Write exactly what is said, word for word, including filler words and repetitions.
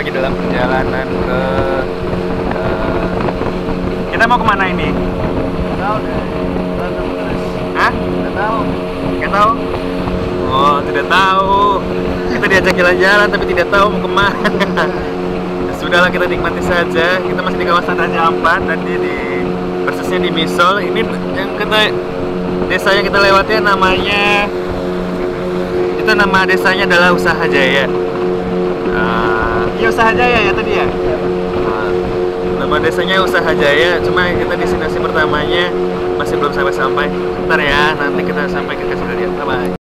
lagi dalam perjalanan ke uh, kita mau kemana ini? Tahu deh. Hah? Nggak tahu. Nggak tahu? Oh, tidak tahu. Kita diajak jalan-jalan tapi tidak tahu mau kemana. Sudahlah, kita nikmati saja. Kita masih di kawasan Raja Ampat, tadi di persisnya di Misol. Ini yang kita desa yang kita lewati namanya, itu nama desanya adalah Usaha Jaya. Uh, iya Usaha Jaya ya tadi ya. Uh, nama desanya Usaha Jaya. Cuma kita destinasi pertamanya masih belum sampai-sampai. Bentar ya, nanti kita sampai ke kasih lihat. Bye bye.